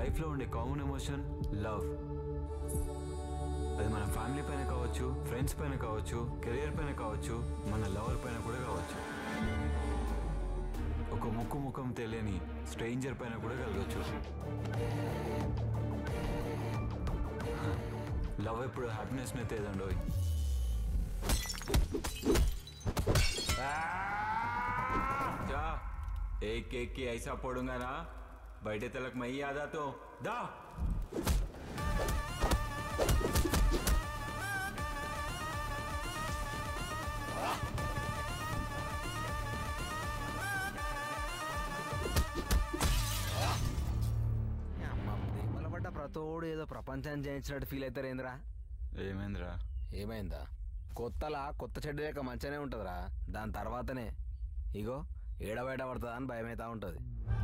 లైఫ్లో ఉండే common emotion love. అది మన ఫ్యామిలీ పైన కావచ్చు, ఫ్రెండ్స్ పైన కావచ్చు, కెరియర్ పైన కావచ్చు, మన లవర్ పైన కూడా కావచ్చు. ఒక ముఖం తెలియని స్ట్రేంజర్ పైన కూడా కలగచ్చు. లవ్ ఎప్పుడు హ్యాపీనెస్ని తేదండోయ్. एक एक की ऐसा पड़ूंगा ना बैठे तलक मैं ही आ जाता हूँ. दा ప్రతోడు ఏదో ప్రపంచాన్ని జయించినట్టు ఫీల్ అవుతారేంద్రా? ఏమైందిరా? ఏమైందా? కొత్తలా కొత్త చెడ్డ లేక మంచిగానే ఉంటుందిరా. దాని తర్వాతనే ఇగో ఏడబయట పడుతుందా అని భయమైతా ఉంటుంది.